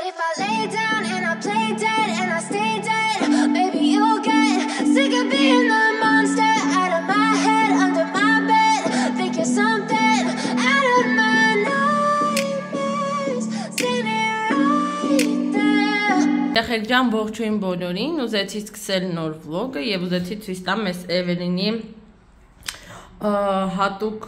if I lay down and I play dead and I stay dead, maybe you'll get sick of being the monster out of my head, under my bed. Think you're something out of my nightmares, standing right there. Եղեք ջան, ողջույն բոլորին, ուզեցի սկսել նոր վլոգը եւ ուզեցի ցույց տամ այս Էվելինի հատուկ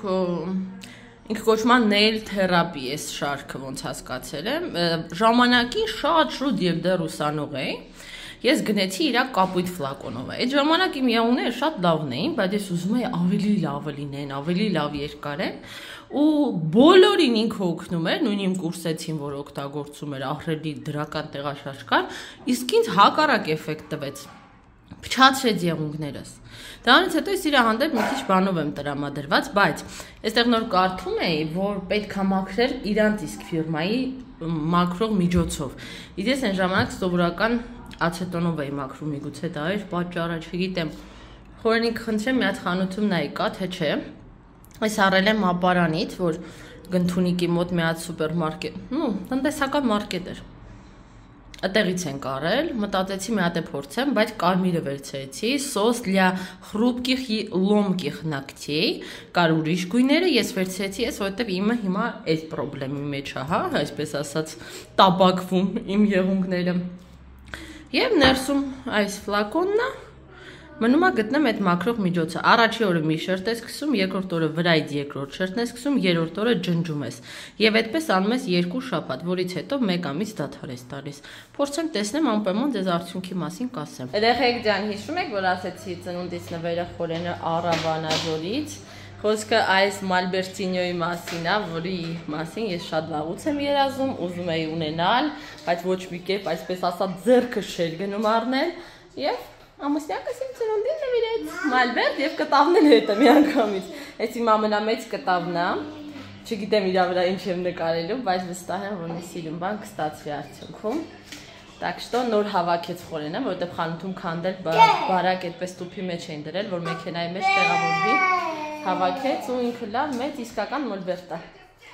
ինքը կոչվում է nail therapy էս շարքը ոնց հասկացել եմ ժամանակի շատ շուտ եւ դեռ ուսանող էի ես գնեցի իր կապույտ ֆլակոնով այդ ժամանակ իմ յաուները շատ լավն էին բայց ես ուզում էի ավելի լավը լինեն ավելի լավ երկար են ու բոլորին ինքը օգնում էր նույն իմ կուրսեցին որ օգտագործում էր ահռելի դրական տեղաշարժկար իսկ ինձ հակառակ էֆեկտ տվեց փչացրեց եղունգներս դրանից հետո ես իր հանդեպ մի քիչ բանով եմ տրամադրված բայց այստեղ նոր կարդում էի որ պետք է մաքրել իրանց իսկ ֆիրմայի մաքրող միջոցով ես այն ժամանակ սովորական ացետոնով էի մաքրում միգուցե դա էր պատճառը չգիտեմ խորենիք խնդրեմ մի հատ խանութում նայի կա թե չէ այս առել եմ ապարանից որ Գնթունիքի մոտ մի հատ սուպերմարկետ տնտեսական մարկետ էր Այդտեղից ենք արել, մտածեցի մի հատ է փորձեմ, բայց կարմիրը վերցրեցի, սոս для хрупких и ломких ногтей, կար ուրիշ գույները, ես վերցրեցի, որովհետև իմը հիմա այս խնդրի մեջ է, հա, այսպես ասած, տաբակվում իմ եղունգները։ Եվ ներսում այս ֆլակոնն է, մնում է գտնեմ այդ մաքրող միջոցը։ Առաջի օրը մի շերտ ես սկսում, երկրորդ օրը վրայից երկրորդ շերտն ես սկսում, երրորդ օրը ջնջում ես։ Եվ այդպես անում ես 2 շաբաթ, որից հետո 1 ամիս դադար ես տալիս։ Փորձեմ տեսնեմ անպայման ձեզ արդյունքի մասին կասեմ։ Երեխեք ջան, հիշում եք, որ ասեցի ծնունդից նվերը խորենը Արավանաժորից։ Խոսքը այս Մալբերտինյոյի մասին է, որի մասին ես շատ վաղուց եմ երազում, ուզում էի ունենալ, բայց ոչ մի կերպ այսպես ասած ձեռքը չէր գնում առնել եւ Ամուսնյակս իմ ծնունդին նվիրեց Մալբերտ եւ կտավն էլ հետը մի անգամից։ Այս իմ ամենամեծ կտավն է։ Չգիտեմ իր վրա ինչ եմ նկարելու, բայց վստահ եմ, որ մի սիրուն բան կստացվի արդյունքում։ Так что նոր հավաքեց խորենը, որովհետեւ խանութում քանդել բարակ այդպես տուփի մեջ էին դրել, որ մեքենայի մեջ տեղավորվի։ Հավաքեց ու ինքը լավ մեծ իսկական Մալբերտ է։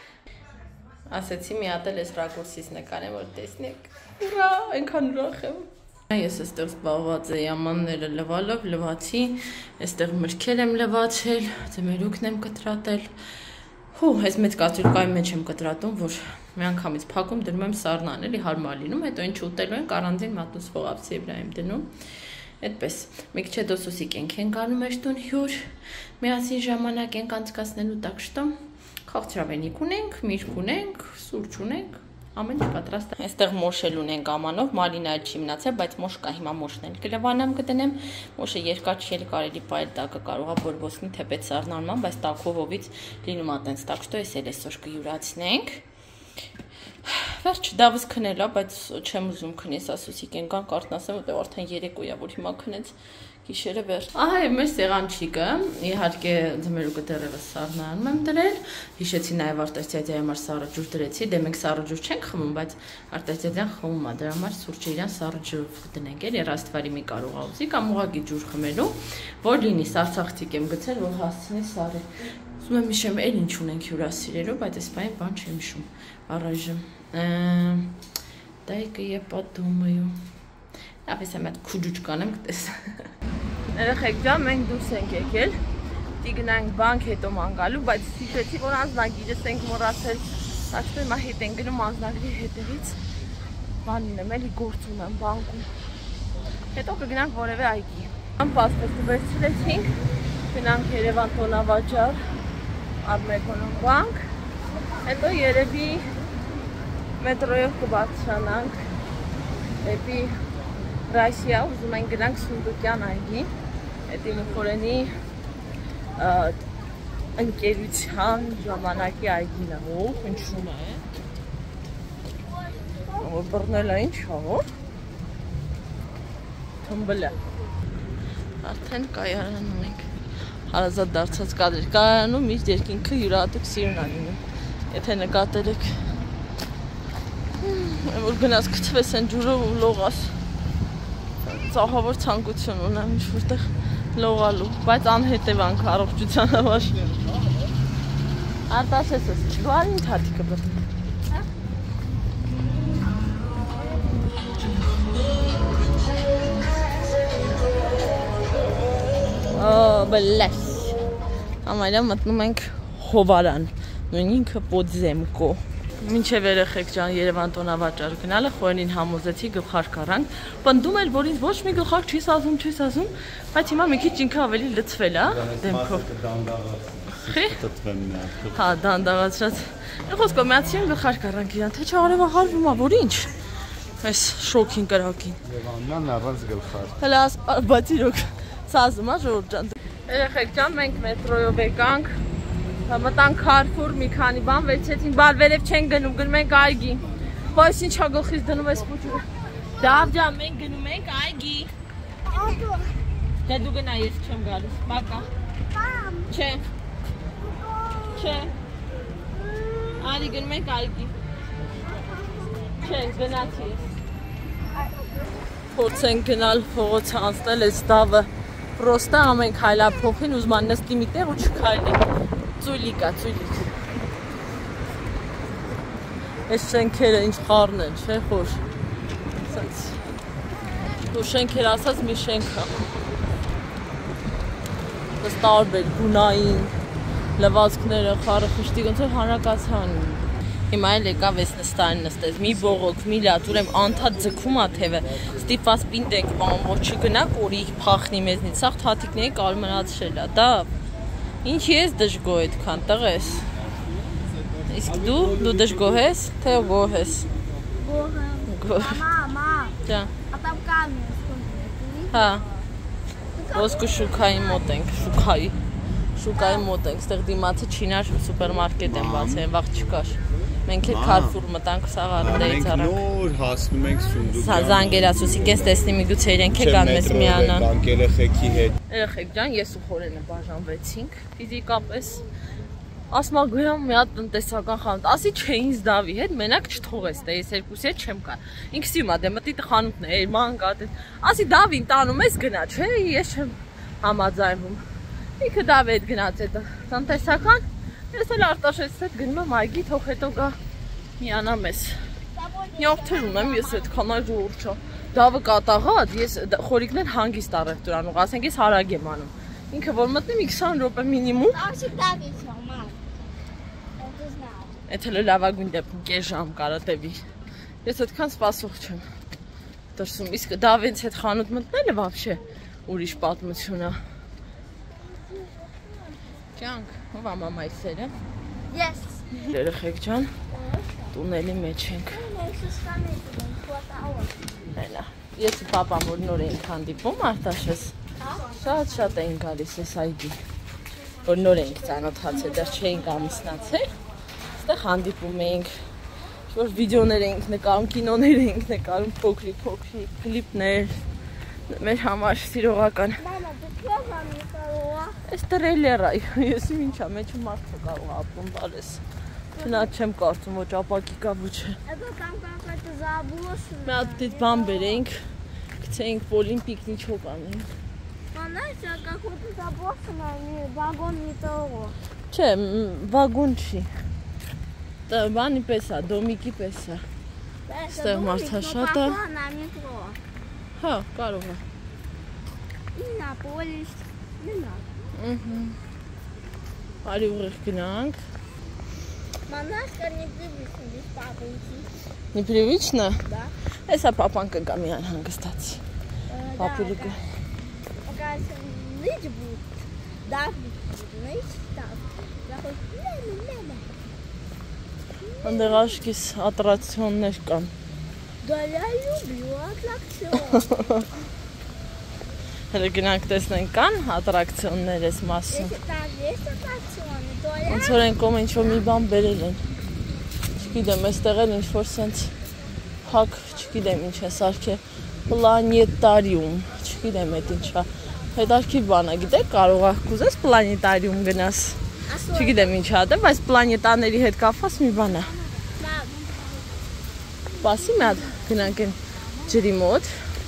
Ասեցի մի հատ էլ այս ռակուրսից նկարեմ, որ տեսնեք։ Ուրա, այնքան ուրախ եմ։ Ես այստեղ զբաղված էի ամանները լվալով, լվացի, այստեղ մրգեր եմ լվացել, ձմերուկն եմ կտրատել։ Այս մեծ կաստրուլկայի մեջ եմ կտրատում, որ մի անգամից փակում դնում եմ սառնան, էլի հարմար լինում, հետո ինչ ուտելու ենք առանձին մատնուսվող ափսի վրա եմ դնում։ Այդպես, մի քիչ հետո սուսիկ ենք անում մեր տուն հյուր, միասին ժամանակ ենք անցկացնելու, так что խաղցրավենիք ունենք, միրգ ունենք, սուրճ ունենք Ամեն ինչ պատրաստ է։ Այստեղ մոշել ունենք ամանով, մալինա չի մնացել, բայց մոշ կա, հիմա մոշն էլ կլվանամ կդնեմ։ Մոշը երկար չի կարելի պայել տակը կարող է բորբոսնի թեպետ սառնալման, բայց տակովից լինում է տենց, так что ես էլ այսօր կյուրացնենք։ Վերջ դավս քնել է, բայց չեմ ուզում քնես ասուսիկ ենքան կարտնասեմ, որտեղ արդեն երեկո է, որ հիմա քնեց Գիշերը վեր։ Ահա եւ մեր սեղանչիկը, իհարկե ձմերուկը դեռևս սառնանում եմ դրել։ Հիշեցի նաեւ արտասթիադիայի համար սառը ջուր դրեցի, դե մենք սառը ջուր չենք խմում, բայց արտասթիադիան խմում է, դրա համար սուրճը իրան սառը ջուրով դնենք, էլի ռաստվարի մի կարող ուզի կամ ուղղակի ջուր խմելու, որ լինի սարսախցիկ եմ գցել, որ հասցնի սառը։ Ուզում եմ հիշեմ, էլ ինչ ունենք հյուրասիրելու, բայց այս բանը բան չեմ հիշում։ Առայժմ Դայկը եւ պատումը։ Ապես եմ այդ քուջուճկան եմ կտես։ Երեխեք ջան, մենք դուրս ենք եկել, պիտի գնանք բանկ հետո ման գալու, բայց հիշեցի, որ անձնագիրս ենք մոռացել, так что հիմա հետ ենք գնում անձնագրի հետևից, բան ունեմ, էլի գործ ունեմ բանկում, հետո կգնանք որևէ այգի։ Պասպորտը վերցրեցինք, գնանք Երևան տոնավաճառ, Արմեկոնում բանկ, հետո երևի մետրոյով կբարձրանանք դեպի Ռասիա, ուզում ենք գնանք Սունդուկյան այգի, այդ իմ խորենի ընկերության ժամանակի այգին է, հնչում է, որ բռնել է ինչ հավոր, թմբլ է, արդեն կայարանում ենք, հարազատ դարձած կադրեր, կայարանում միշտ երկինքը յուրահատուկ սիրուն է լինում, եթե նկատել եք, որ գնաց կթվես են ջուրով ու լողաս, ծահավոր ցանկություն ունեմ ինչ-որտեղ լողալու, բայց անհետևանք առողջության համար։ Արտաշես ես, չլուար ինչ հատիկը բռնի։ Բլես։ Ամայլա մտնում ենք հովարան, նույն ինքը Պոդզեմկո։ Մինչև երեխեք ջան Երևան տոնավաճառ գնալը խորին համոզեցի գլխարկ առանք, պնդում էր, որ ինձ ոչ մի գլխարկ չի սազում, բայց հիմա մի քիչ ինքը ավելի լցվել է դեմքով։ Հա, դանդաղացրած։ Խոսքով միացին գլխարկ առանք իրան, թե չարևա հարվում է, որ ինչ։ Այս շոքին կրակին։ Եվանյան առանց գլխարկ։ Հələ բայց իրոք սազում է ժողովուրդ ջան։ Երեխեք ջան, մենք մետրոյով եկանք։ Մտանք Քարֆուր, մի քանի բան վերցեցինք, բար վերև չեն գնում ենք այգի։ Բայց ինչա գլխից դնում ես փոճուրը։ Դավ ջան, մենք գնում ենք այգի։ Դե դու գնա, ես չեմ գալիս։ Պակա։ Չէ։ Չէ։ Արի գնում ենք այգի։ Չէ, գնացի ես։ Փորձենք գնալ փողոցը անցնել, այս դավը պրոստա ամեն քայլա փոխին ուզման նստի մի տեղ ու չքայլի։ Ծույլիկ է, ծույլիկ։ Այս շենքերը ինչ խառն են, չէ՞ խոր։ Սենց։ Ու շենքեր ասած մի շենք է։ Ըստ տարբեր, գունային, լվացքները, խառը խշտիկ, ոնց որ հանրակացան։ Հիմա էլ եկավ էս նստարին նստեց, մի բողոք, մի լատ, ուրեմ անդադ ձգում է թևը, ստիպված պինդ ենք պահում, որ չգնա կորի փախնի մեզնից, սաղ թաթիկների կարում մնացրել է, դա ինչ ես դժգոհ այդքան, տղես։ Իսկ դու դժգոհ ես, թե գոհ ես։ Գոհ։ Մամա, Ջա։ а там камень сколько? Հա։ Ոսկու շուկայի մոտ ենք, շուկայի մոտ ենք, ստեղ դիմացը չինար սուպերմարկետ են բացել, վաղ չկար։ Մենք էլ Քարֆուր մտանք սաղարդեից առանք։ Մենք նոր հասնում ենք Սունդուկ։ Սա զանգերացուսիկ ես տեսնի միգուցե իրենք է գան մեզ միանան։ Կանք երեխեքի հետ։ Երեխեք ջան, ես ու Խորենը բաժանվեցինք ֆիզիկապես։ Ասմա գոյամ մի հատ տնտեսական խանութ, ասի չէ ինձ Դավի հետ մենակ չթողես, դե ես երկուսի հետ չեմ կար։ Ինքս իմա դե մտի խանութն է, մանգա դե։ Ասի Դավին տանում ես գնա, չէ, ես չեմ համաձայնվում։ Ինքը Դավի հետ գնաց է տնտեսական։ Ես էլ Արտաշեսից հետ գնում եմ այգի, թող հետո գա միանամ ես։ Նյարդեր ունեմ ես այդքան այ ժողովուրդ չա։ Դավը կատաղած, ես խորիկներ հանգիստ առևտուր անում, ասենք ես հարագ եմ անում։ Ինքը որ մտնեմ 20 րոպե մինիմում։ Էդ հələ լավագույն դեպքում կես ժամ կարա տևի։ Ես այդքան սպասող չեմ։ Դրսում իսկ Դավից հետ խանութ մտնելը вообще ուրիշ պատմություն է։ Ջանք, ով է մամայի սերը։ Yes. Երեխեք ջան, տունելի մեջ ենք։ Հենա, ես ու պապան որ նոր ենք հանդիպում Արտաշես, շատ էին գալիս ես այգի, որ նոր ենք ծանոթացել, դեռ չէինք ամուսնացել, այստեղ հանդիպում էինք, որ վիդեոներ էինք նկարում, կինոներ էինք նկարում, փոքրիկ կլիպներ, մեր համար սիրողական։ Այս տրեյլեր է, ես ինչա, մեջը մարդը կարող է ապրում բալես, չնատ չեմ կարծում, ոչ ապակի կա ոչ է։ Մի հատ դիտ բան բերեինք, գցեինք Պոլին պիկնիչով անենք։ Չէ, վագոն չի, բանի պես է, դոմիկի պես է, ստեղ մարդաշատ է։ Հա, կարող է։ Արի ուղիղ գնանք։ Непривычно? Да. Էսա պապան կգա մի անհանգստացի։ Պապուլը կգա։ Пока ныть будет, да, ныть, так. Անդեղ աշկիս ատրակցիոններ կան։ Да, я люблю аттракцион. Հələ գնանք տեսնենք կան ատրակցիոններ ես մասում։ Там есть аттракционы, то я... Ոնց որ են կոմ ինչ-որ մի բան բերել են։ Չգիտեմ, այստեղ էլ ինչ-որ սենց փակ, չգիտեմ ինչ է սարքել, պլանետարիում, չգիտեմ էդ ինչ է։ Հետարքիվ բան է, գիտեք, կարող է կուզես պլանետարիում գնաս։ Չգիտեմ ինչ է, բայց պլանետաների հետ կապված մի բան է։ Պասի մի հատ գնանք են ջրի մոտ։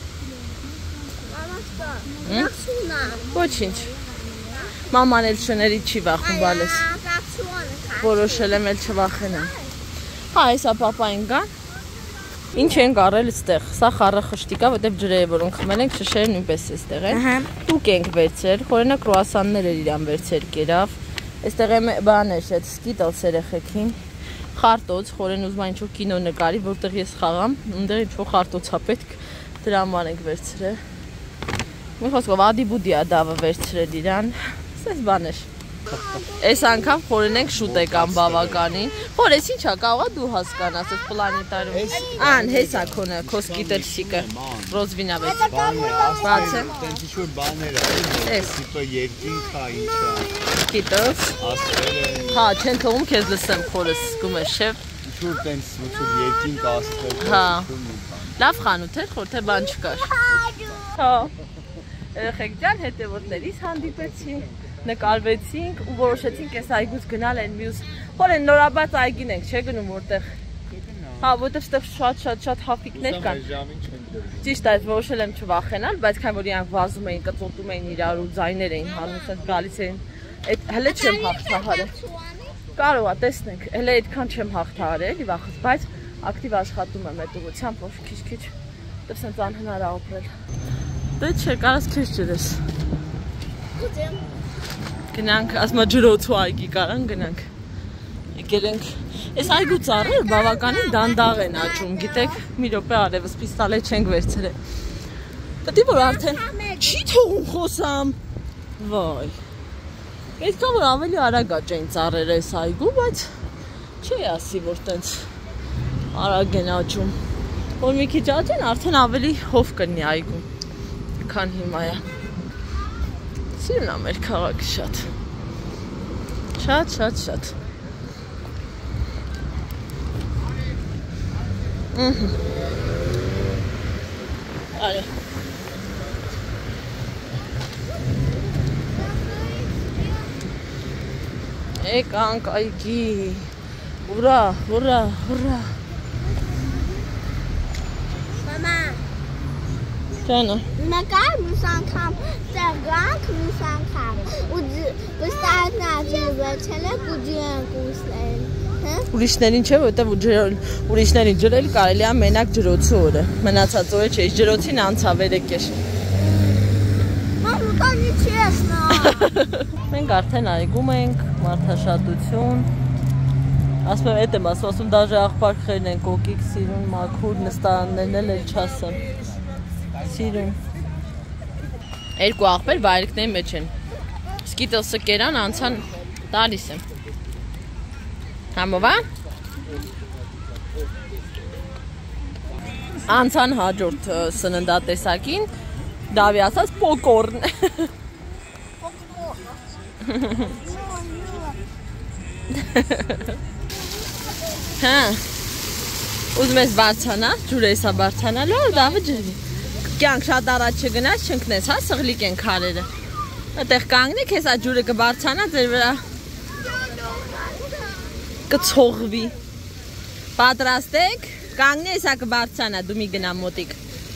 Ոչինչ։ Մաման էլ շների չի վախում բալես։ Որոշել եմ էլ չվախենամ։ Հա, այսա պապային գան։ Ինչ ենք արել այստեղ։ Սա խառը խշտիկ է, որտեղ ջրերը որոնք խմել ենք, շշերը նույնպես էստեղ են։ Տուկ ենք վերցրել, խորենա կրուասաններ էր իրան վերցրել կերավ։ Այստեղ է բան է, այդ սկիտլս երեխեքին։ Խարտոց, խորեն ուզում է ինչ-որ կինո նկարի, որտեղ ես խաղամ, այնտեղ ինչ-որ խարտոց է պետք, դրա համար ենք վերցրել։ Մի խոսքով ադի-բուդի է դավը վերցրել իրան։ Սես բան էր։ Այս անգամ խորեն ենք շուտ եկան բավականին։ Խոր, ես ինչա կարող է դու հասկանաս այս պլանետարիում։ Ան, հեսա քոնը, քո սկիտելսիկը։ Ռոզվինա վեց։ Բաց է։ Տենց ինչ-որ բաներ է, տիպը երկինք է, ինչա։ Սկիտլս։ Աստղեր են։ Հա, չեն թողում քեզ լսեմ, խորս զգում ես, շեվ։ Ինչ-որ տենց ոնց-որ երկինք աստղեր։ Հա։ Լավ խանութ էր, խոր թե բան չկար։ Հա։ Երեխեք ջան, հետևորդներիս հանդիպեցինք, նկարվեցինք ու որոշեցինք այս այգուց գնալ այն մյուս։ Խորեն նորաբաց այգին ենք, չէ՞ գնում որտեղ։ Հա, որտեղ ստեղ շատ հապիկներ կան։ Ճիշտ է, որոշել եմ չվախենալ, բայց քանի որ իրանք վազում էին, կծոտում էին իրար ու ձայներ էին հանում, ասես գալիս էին։ Այդ հələ չեմ հաղթահարել։ Կարող է, տեսնենք, հələ այդքան չեմ հաղթահարել, էլի վախս, բայց ակտիվ աշխատում եմ այդ ուղղությամբ, որ քիչ-քիչ դեռ սենց անհնար է ապրել։ Դե չէ, կարաս քեզ ջրես։ Գնանք, ասма ջրոցու այգի կարան գնանք։ Եկել ենք։ Այս այգու ծառերը բավականին դանդաղ են աճում, գիտեք, մի րոպե արևս պիստալե չենք վերցրել։ Պետք է որ արդեն չի թողում խոսամ։ Վայ։ Պետք է որ ավելի արագ աճեն ծառերը այս այգու, բայց չի ասի որ տենց արագ են աճում։ Որ մի քիչ աճեն, արդեն ավելի հով կնի այգու, քան հիմա է։ Սիրուն է մեր քաղաքը շատ։ Շատ։ Արե։ Եկանք այգի։ Ուրա։ Մամա։ Ջանա։ Նկար մյուս անգամ ծաղանք մյուս անգամ ու վստահն աջրվեցել եք ու ջրանք ուսնել, հա? Ուրիշներին չէ, որտեղ ուրիշներին ջրել կարելի է մենակ ջրոցի օրը։ Մնացած օրը չէ, ջրոցին անցավ երեկեր։ Մամ, ուտանի չեսնա։ Մենք արդեն այգում ենք, մարդաշատություն։ Ասում եմ, էդ եմ ասում, դաժե աղբակրերն են, կոկիկ, սիրուն, մաքուր, նստարաններն էլ չասեմ։ Սիրուն։ Երկու աղբեր վայրիկների մեջ են։ Սկիտլսը կերան, անցան տալիս եմ։ Համով է։ Անցան հաջորդ սննդատեսակին, դավի ասած պոկորն։ Հա։ Ուզում ես բարձանա, ջուրը եսա բարձանալու, դավը ջրվի։ Կյանք շատ առաջ չգնաց, չընկնես, հա, սղլիկ են քարերը։ Այդտեղ կանգնեք, հեսա ջուրը կբարձանա, ձեր վրա կցողվի։ Պատրաստեք, կանգնի, հեսա կբարձանա, դու մի գնա մոտիկ։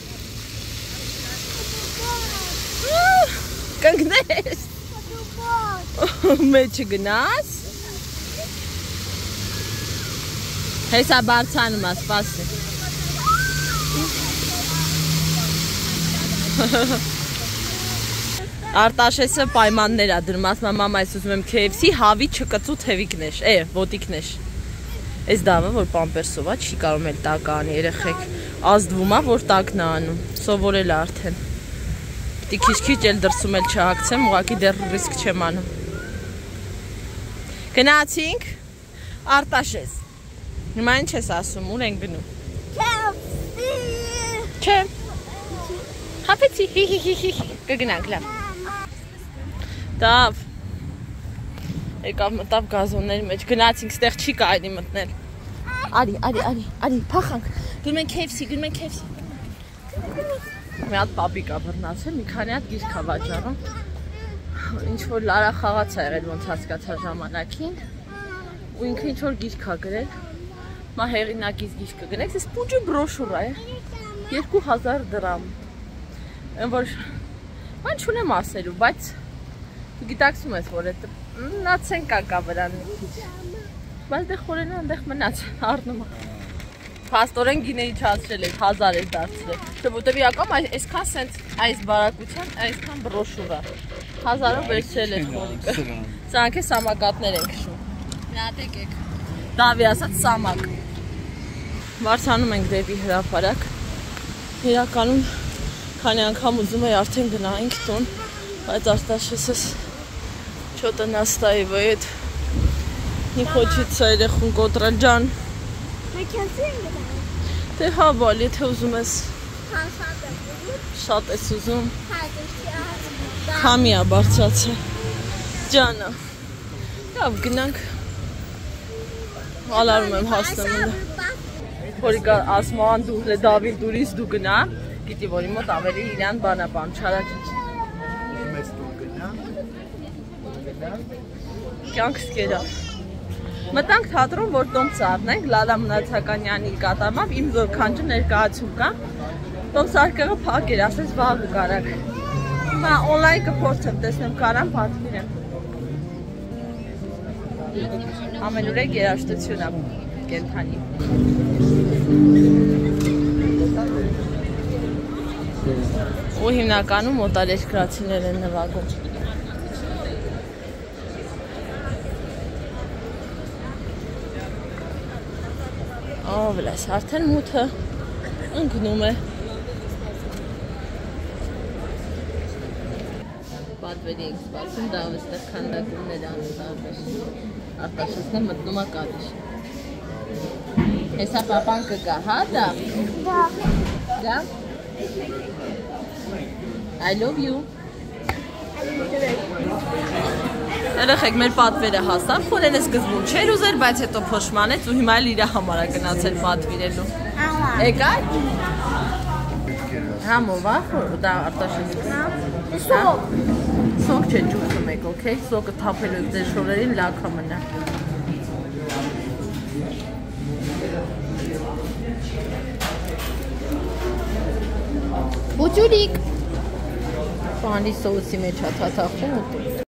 Կանգնես։ Մեջ գնաս։ Հեսա բարձանում է, սպասի։ Արտաշեսը պայմաններ է դրում, ասում եմ մամա, ես ուզում եմ KFC, հավի չկծու թևիկներ, ոտիկներ։ Այս դավը, որ պամպերսով է, չի կարում էլ տակ անի, երեխեք ազդվում է, որ տակն է անում, սովորել է արդեն։ Պիտի քիչ-քիչ էլ դրսում էլ չհագցեմ, ուղղակի դեռ ռիսկ չեմ անում։ Գնացինք, Արտաշես։ Հիմա ինչ ես ասում, ուր ենք գնում։ Չէ։ Հապեցի, կգնանք, լավ։ Դավ։ Եկավ մտավ գազոնների մեջ, գնացինք, ստեղ չի կարելի մտնել։ Արի, փախանք, գնում ենք KFC։ Մի հատ պապիկ ա բռնացել, մի քանի հատ գիրք ա վաճառում։ Ինչ-որ Լարա խաղաց ա եղել, ոնց հասկացա ժամանակին։ Ու ինքը ինչ-որ գիրք ա գրել։ Մա հեղինակից գիրքը գնեք, ես պուջի բրոշուրա է, 2000 դրամ, որ ման չունեմ ասելու, բայց դու գիտակսում ես, որ էտ նացեն կակա վրան մի քիչ, բայց դեղ խորենը ընդեղ մնաց, առնում է, Փաստորեն գինե իջացրել եք 1000 է դարձրել։ Թե որտեվ իրական այսքան սենց այս բարակության այսքան բրոշուրա 1000-ով վերցրել եք խորիկը։ Սրանք է սամակատներ են քշում։ Նատեք եք։ Դավի ասած սամակ։ Վարսանում ենք դեպի հրապարակ։ Իրականում քանի անգամ ուզում էի արդեն գնայինք տուն, բայց Արտաշեսս что-то настаивает. Не хочется երեխուն կոտրել ջան։ Թե հա բալի թե ուզում ես։ Շատ ես ուզում։ Քամի է բարձրացել։ Ջանը։ Լավ գնանք։ Ալարում եմ հասնում։ Որիկա ասման դու լե Դավիթ դուրից դու գնա, գիտի որի մոտ ավելի իրան բանապան չարաճիչ։ Մեծ դու գնա։ Կյանքս կերա։ Մտանք թատրոն, որ տոմս առնենք, Լալա Մնացականյանի կատարմամբ իմ զոր քանջը ներկայացում կա։ Տոմս արկեղը փակ էր, ասես վաղը կարակ։ Հիմա օնլայն կփորձեմ, տեսնեմ կարամ պատվիրեմ։ Ամենուրեք երաժշտություն է կենդանի։ Ու հիմնականում օտարերկրացիներ են նվագում։ Վլես, արդեն մութը ընկնում է։ Պատվերի ենք սպասում, դա ավստեղ քանդակումներ անում Արտաշեսն է մտնում է կադիշ։ Հեսա պապան կգա, հա դա։ Դա։ I love you։ Երեխեք մեր պատվերը հասավ, խորեն է սկզբում չէր ուզեր, բայց հետո փոշմանեց ու հիմա էլ իր համար է գնացել պատվիրելու։ Եկա՞ր։ Համովա, դա Արտաշեսն է։ Սոկ։ Սոկ չէ, ջուր խմեք, օքեյ, սոկը թափելու եք ձեր շորերին լաքը մնա։ Բուջուրիկ։ Պանի սոուսի մեջ է թաթախում։